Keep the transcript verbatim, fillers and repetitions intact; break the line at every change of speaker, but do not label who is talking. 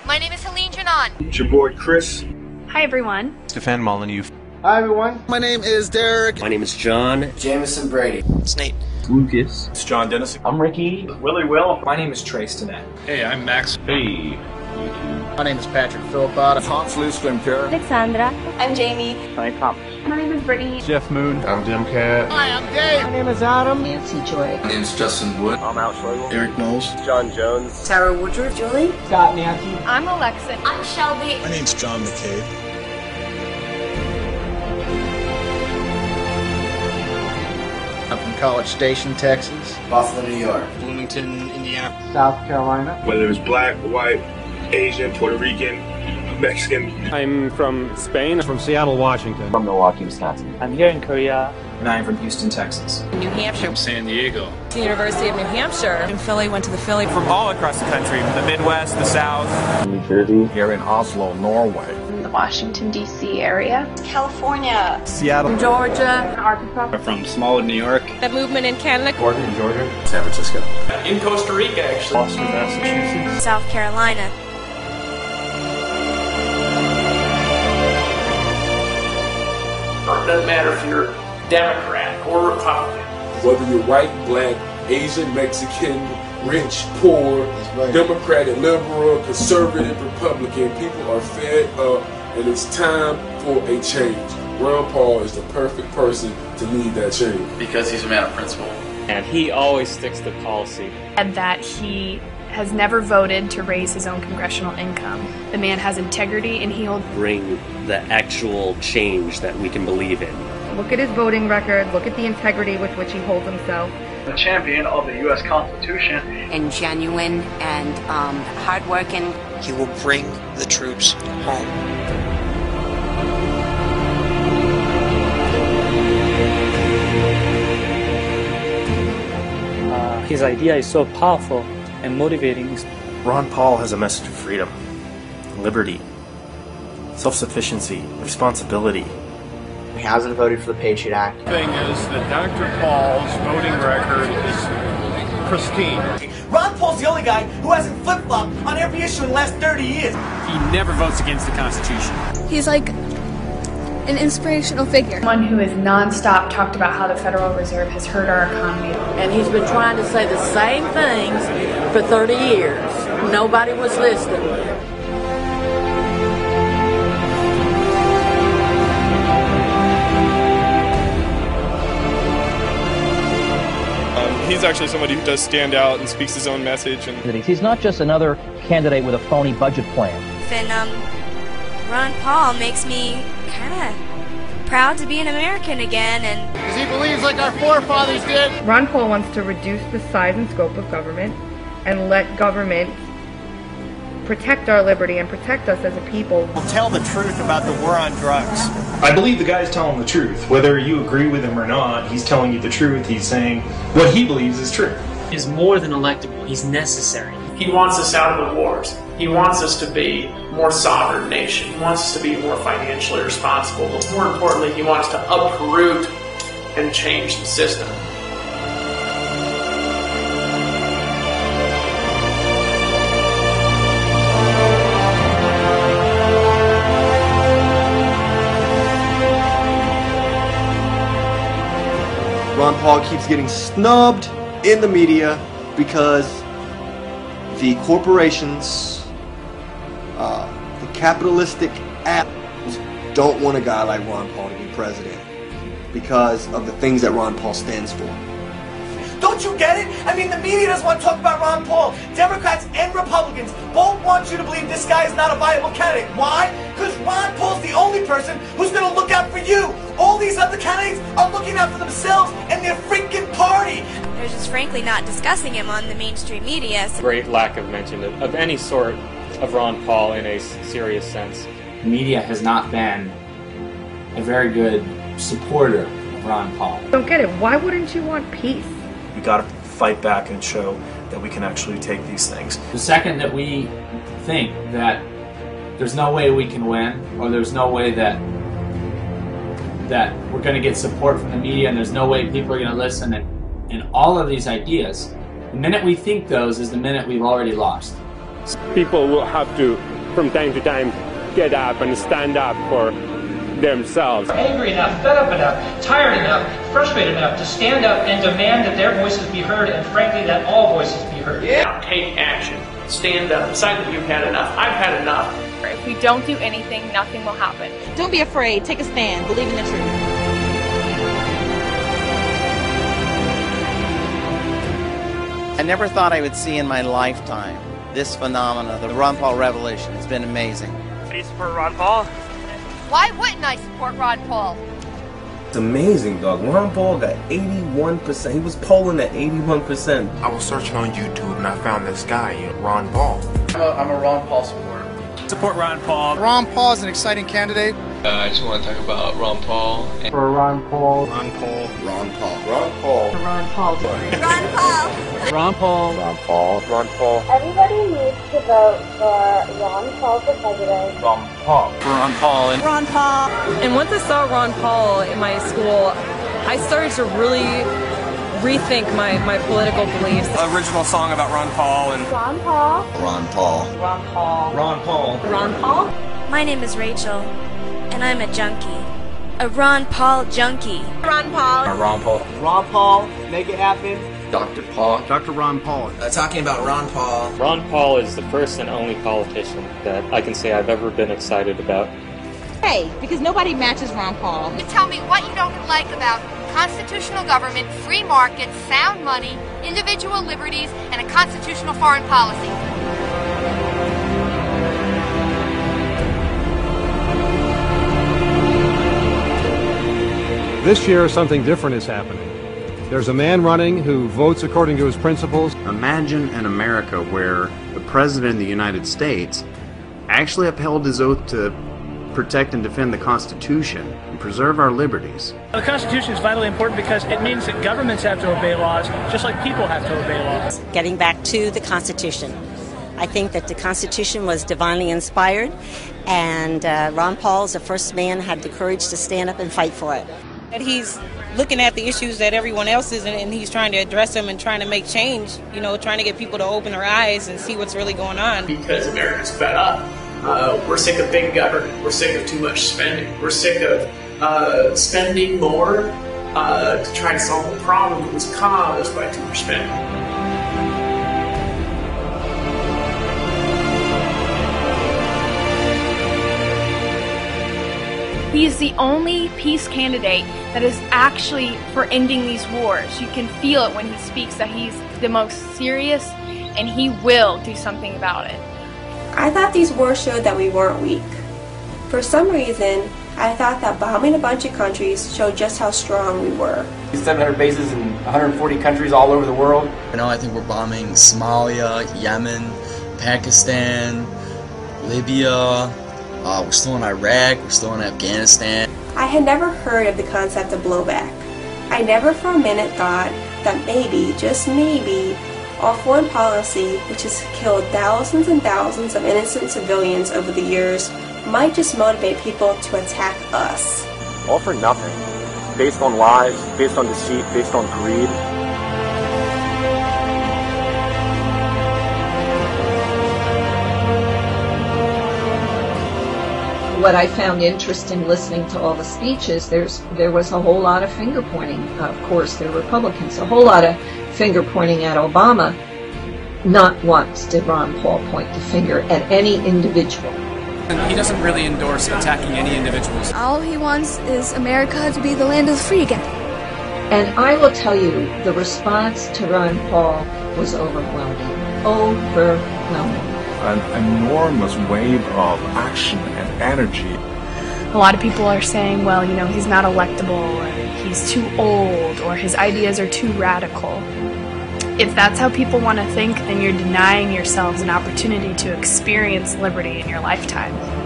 My name is Helene Janan.
It's your boy Chris.
Hi everyone.
Stefan Molyneux.
Hi everyone.
My name is Derek.
My name is John.
Jameson Brady.
It's Nate.
Lucas.
It's John Dennis.
I'm Ricky.
Willie Will.
My name is Trace Danette.
Hey, I'm Max.
Hey.
My name is Patrick Philpott.
Hans Luslim Kerr.
Alexandra.
I'm Jamie.
Hi, Tom.
My name is Brittany.
Jeff Moon.
I'm Jim Cat.
Hi, I'm Dave.
My name is Adam.
Nancy Joy.
My name is Justin Wood.
I'm Al Schlegel.
Eric Knowles.
John Jones.
Sarah Woodruff.
Julie.
Scott Nancy.
I'm Alexa.
I'm Shelby.
My name's John McCabe.
I'm from College Station, Texas.
Buffalo, New York.
Bloomington, Indiana.
South Carolina.
Whether it's black, white, Asian, Puerto Rican, Mexican.
I'm from Spain.
From Seattle, Washington.
From Milwaukee, Wisconsin.
I'm here in Korea.
And I'm from Houston, Texas.
New Hampshire.
From San Diego.
The University of New Hampshire.
In Philly, went to the Philly.
From all across the country, the Midwest, the South.
New Jersey.
Here in Oslo, Norway.
From the Washington, D C area.
California.
Seattle.
Georgia. Arkansas.
From Smallwood, New York.
The movement in Canada.
Oregon, Georgia.
San Francisco.
In Costa Rica, actually.
Boston, Massachusetts.
South Carolina.
It doesn't matter if you're Democrat or Republican.
Whether you're white, black, Asian, Mexican, rich, poor, right. Democratic, liberal, conservative, Republican, people are fed up and it's time for a change. Ron Paul is the perfect person to lead that change.
Because he's a man of principle.
And he always sticks to policy.
And that he has never voted to raise his own congressional income. The man has integrity and he'll
bring the actual change that we can believe in.
Look at his voting record, look at the integrity with which he holds himself.
The champion of the U S Constitution.
And genuine and um, hardworking.
He will bring the troops home.
Uh, his idea is so powerful and motivating.
Ron Paul has a message of freedom, liberty, self-sufficiency, responsibility.
He hasn't voted for the Patriot Act.
The thing is that Doctor Paul's voting record is pristine.
Ron Paul's the only guy who hasn't flip-flopped on every issue in the last thirty years.
He never votes against the Constitution.
He's like an inspirational figure.
One who has nonstop talked about how the Federal Reserve has hurt our economy.
And he's been trying to say the same things for thirty years. Nobody was listening.
He's actually somebody who does stand out and speaks his own message. And
he's not just another candidate with a phony budget plan.
And um, Ron Paul makes me kind of proud to be an American again. And
because he believes like our forefathers did.
Ron Paul wants to reduce the size and scope of government and let government protect our liberty and protect us as a people.
We'll tell the truth about the war on drugs.
I believe the guy's telling the truth. Whether you agree with him or not, he's telling you the truth. He's saying what he believes is true.
He's more than electable. He's necessary.
He wants us out of the wars. He wants us to be a more sovereign nation. He wants us to be more financially responsible. But more importantly, he wants to uproot and change the system.
Ron Paul keeps getting snubbed in the media because the corporations, uh, the capitalistic apples don't want a guy like Ron Paul to be president because of the things that Ron Paul stands for.
Don't you get it? I mean, the media doesn't want to talk about Ron Paul. Democrats and Republicans both want you to believe this guy is not a viable candidate. Why? Because Ron Paul's the only person who's going to look out for you. All these other candidates are looking out for themselves and their freaking party.
They're just frankly not discussing him on the mainstream media. So
Great lack of mention of, of any sort of Ron Paul in a serious sense.
The media has not been a very good supporter of Ron Paul.
Don't get it. Why wouldn't you want peace?
We got to fight back and show that we can actually take these things.
The second that we think that there's no way we can win, or there's no way that that we're going to get support from the media, and there's no way people are going to listen, and, and all of these ideas, the minute we think those is the minute we've already lost.
people will have to
from time to time, get up and stand up for themselves.
Angry enough, fed up enough, tired enough, frustrated enough to stand up and demand that their voices be heard, and frankly that all voices be heard.
Yeah. Take action. Stand up. Decide that you've had enough. I've had enough.
If we don't do anything, nothing will happen.
Don't be afraid. Take a stand. Believe in the truth.
I never thought I would see in my lifetime this phenomenon, the Ron Paul revolution. It's been amazing.
Do you support Ron Paul?
Why wouldn't I support Ron Paul?
It's amazing, dog. Ron Paul got eighty-one percent. He was polling at eighty-one percent.
I was searching on YouTube and I found this guy, you know, Ron Paul.
I'm a, I'm a Ron Paul supporter.
Support Ron Paul.
Ron Paul is an exciting candidate.
Uh, I just want to talk about Ron Paul.
For Ron Paul.
Ron Paul. Ron Paul. Ron Paul.
Ron Paul. Ron Paul.
Ron Paul.
Ron Paul. Ron Paul.
Everybody needs to vote for Ron Paul for president.
Ron Paul.
For Ron Paul. And
Ron Paul.
And once I saw Ron Paul in my school, I started to really rethink my, my political beliefs.
Original song about Ron Paul and
Ron Paul.
Ron Paul.
Ron Paul.
Ron Paul.
Ron Paul.
My name is Rachel, and I'm a junkie. A Ron Paul junkie.
Ron Paul.
Uh, Ron Paul.
Ron Paul. Make it happen.
Doctor Paul.
Doctor Ron Paul.
Uh, talking about Ron Paul.
Ron Paul is the first and only politician that I can say I've ever been excited about.
Hey, because nobody matches Ron Paul.
You tell me what you don't like about constitutional government, free markets, sound money, individual liberties, and a constitutional foreign policy.
This year, something different is happening. There's a man running who votes according to his principles.
Imagine an America where the President of the United States actually upheld his oath to protect and defend the Constitution and preserve our liberties.
The Constitution is vitally important because it means that governments have to obey laws just like people have to obey laws.
Getting back to the Constitution. I think that the Constitution was divinely inspired, and uh, Ron Paul is the first man who had the courage to stand up and fight for it.
And he's looking at the issues that everyone else is in, and he's trying to address them and trying to make change, you know, trying to get people to open their eyes and see what's really going on.
Because America's fed up. Uh, we're sick of big government. We're sick of too much spending. We're sick of uh, spending more uh, to try to solve the problem that was caused by too much spending.
He is the only peace candidate that is actually for ending these wars. You can feel it when he speaks that he's the most serious, and he will do something about it.
I thought these wars showed that we weren't weak. For some reason, I thought that bombing a bunch of countries showed just how strong we were.
seven hundred bases in one hundred forty countries all over the world.
You know, I think we're bombing Somalia, Yemen, Pakistan, Libya. Uh, we're still in Iraq, we're still in Afghanistan.
I had never heard of the concept of blowback. I never for a minute thought that maybe, just maybe, our foreign policy, which has killed thousands and thousands of innocent civilians over the years, might just motivate people to attack us.
All for nothing. Based on lies, based on deceit, based on greed.
What I found interesting listening to all the speeches, there's there was a whole lot of finger pointing. Of course, they're Republicans. A whole lot of finger pointing at Obama. Not once did Ron Paul point the finger at any individual.
He doesn't really endorse attacking any individuals.
All he wants is America to be the land of the free again.
And I will tell you, the response to Ron Paul was overwhelming. Overwhelming.
An enormous wave of action and energy.
A lot of people are saying, well, you know, he's not electable, or he's too old, or his ideas are too radical. If that's how people want to think, then you're denying yourselves an opportunity to experience liberty in your lifetime.